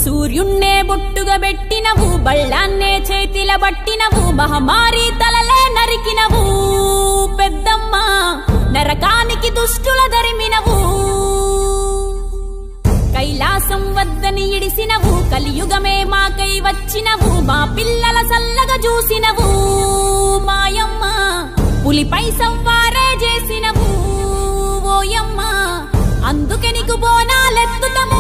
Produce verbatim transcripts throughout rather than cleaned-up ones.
సూర్యున్నే బొట్టుగా పెట్టినవు బళ్ళాన్నే చేతిల పట్టినవు మహమారి తలలే నరికినవు పెద్దమ్మ నరకానికి దుష్టుల దరిమినవు కైలాసం వద్దని ఇడిసినవు కలియుగమే మాకై వచ్చినవు మా పిల్లల సల్లగా చూసినవు మాయమ్మ పులిపై సవ్వారే చేసినవు ఓయమ్మ అందుకే నీకు బోనాలెత్తుతము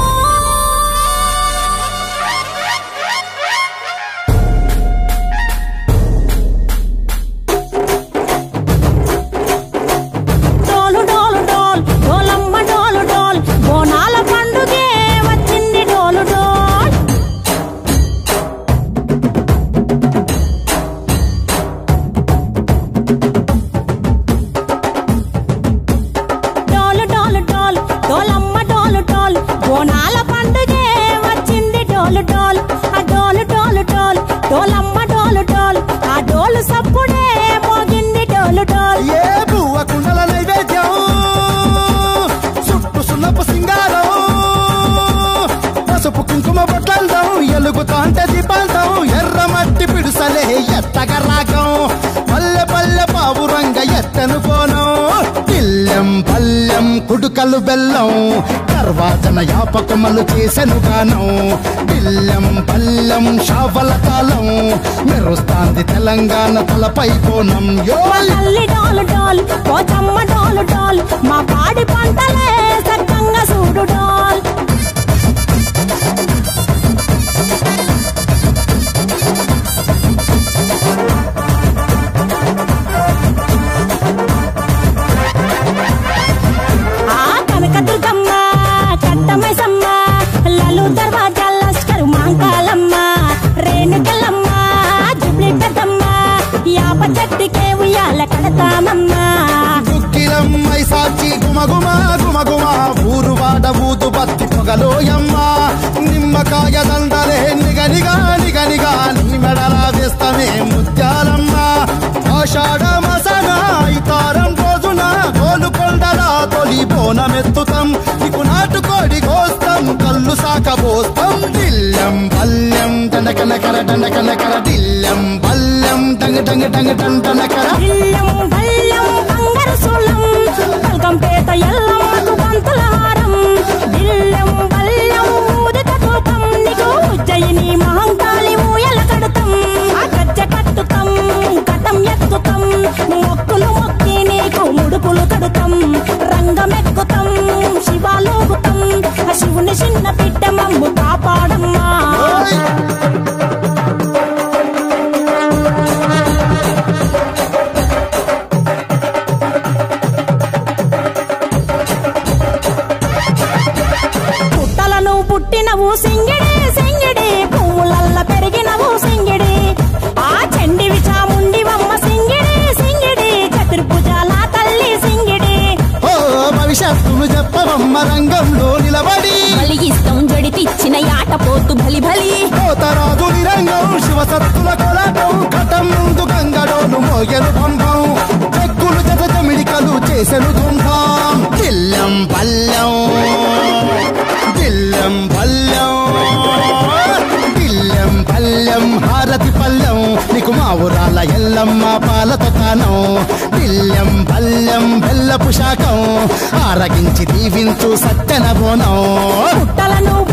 ఎత్తగరాగం పల్లె పల్లె పావురంగ ఎత్తను కోనం పిల్లెం పల్లెం కుడుకలు బెల్లం దర్వాజన యాపకమలు చేసెను గానం పిల్లెం పల్లెం షావల కాలం మెరుస్తాంది తెలంగాణ తలపై కోనం మా పాడి పంటలే సక్కంగా చూడు డాల్ దుక్కిలమ్మై సాచి గుమగుమ గుమగుమ ఊరు వాడ ఊదు బత్తి పొగలోయమ్మ నిమ్మకాయ దండలే నిగనిగా నిగనిగా నీ మెడలా వేస్తమే ముత్యాలమ్మ ఆషాఢ మసన ఇతారం రోజున గోలుకొండలా తొలి బోనమెత్తుతాం నీకు నాటుకోడి కోస్తాం కళ్ళు సాకబోస్తాం దిల్లం పల్లెం దండకనకర దండకనకర దిల్లం పల్లెం డంగ డంగ డంగ డండనకర పేట ఎల్లమ్మకు పంతుల హారం దిల్లం బల్లం ఊదిత తూపం నీకు ఉజ్జయిని మహంకాళి ఊయల కడుతాం గజ్జ కట్టుతాం కటం ఎత్తుతాం మొక్కులు మొక్కి నీకు ముడుపులు కడుతాం రంగమెక్కుతాం శివాలోగుతాం శివుని చిన్న బిడ్డ మమ్ము కాపాడమ్మా పుట్టినవు సింగిడి సింగిడి పువ్వులల్ల పెరిగినవు సింగిడి ఆ చండివి చాముండివమ్మ సింగిడి సింగిడి చతుర్భుజాల తల్లి సింగిడి ఓ భవిష్యత్తును చెప్పవమ్మ రంగంలో నిలబడి బలిగిస్తాం జడితిచ్చిన యాట పోతు బలి బలి పోతరాజు నిరంగం శివసత్తుల కొలటం కటం ముందు గంగడోను మోగెను పంపం చెక్కులు జత జమిడికలు చేసెను దుంభం దిల్లం పల్లెం దిల్లం పల్లెం దిల్లం పల్లెం హారతి పల్లెం నీకు మా ఊరాల ఎల్లమ్మ పాలతో కానం దిల్లం పల్లెం బెల్లపు శాఖం ఆరగించి దీవించు సత్యన బోనం పుట్టలను